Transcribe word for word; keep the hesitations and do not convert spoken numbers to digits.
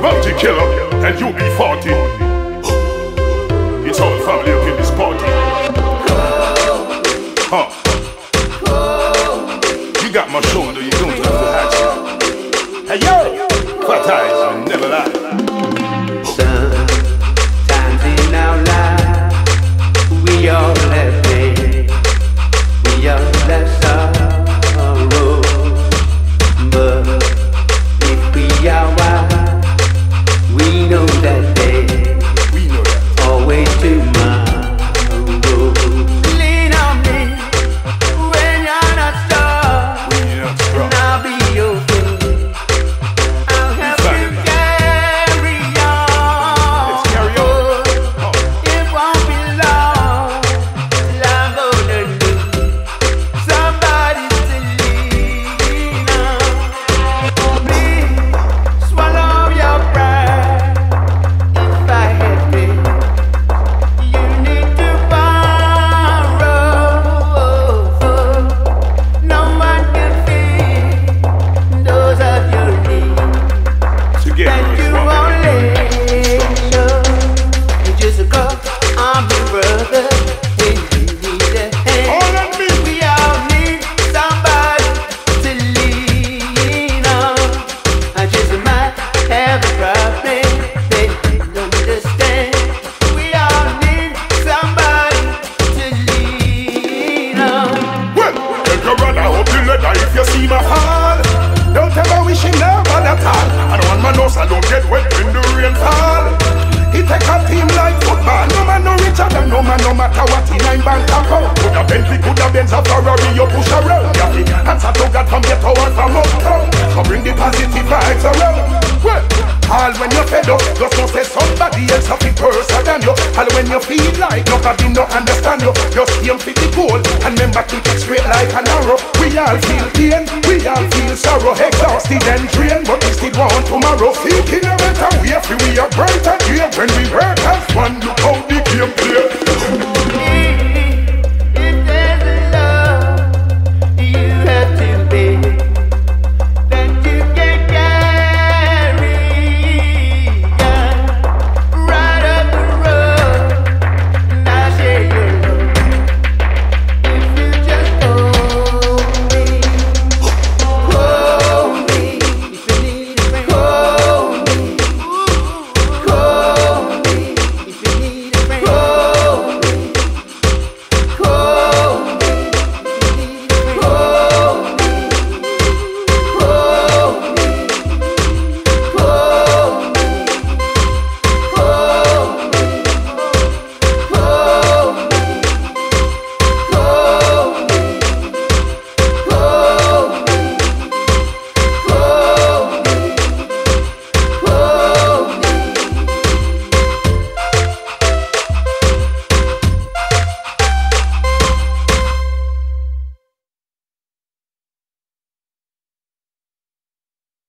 Bounty killer, and you be forty. It's all family up in this party. Huh. You got my shoulder, you don't have to hatch it. Hey yo, fat eyes will never lie. Sometimes in our life, we all have pain, we all have sorrow. But if we are wise, we know that day, we know that. Always tomorrow. Lean on me when you're not strong, When you're not strong. and I'll be your friend. I'll help you carry on. Let's carry on. Oh. It won't be long till I'm gonna need somebody to lean on. Please swallow your pride. If I had faith, you need to borrow. No one can feel those of your needs. Together And it's you one. only know you just a call on me, brother. When you need a hand, All on me. we all need somebody to lean on. I just might have a problem that you don't understand. We all need somebody to lean on. Well, take your brother up the ladder if you see my fall. Don't ever wish him never at all. I don't want my nose, I don't get wet when the rain fall. He take a team like football. No man no richer than no man, no matter what he nine bank account. Could a Bentley, could a Benz, a Ferrari, you push around. Yeah, he answer to God from ghetto or from uptown. So bring the positive vibes around. Well, all when you're fed up, just don't say somebody else a fit worse than you. All when you feel like nobody no understand you, just aim for the goal and remember keep it straight like an arrow. We all feel pain, we all feel sorrow, exhausted and drained, but we still want tomorrow. Seeking a better way for we are burn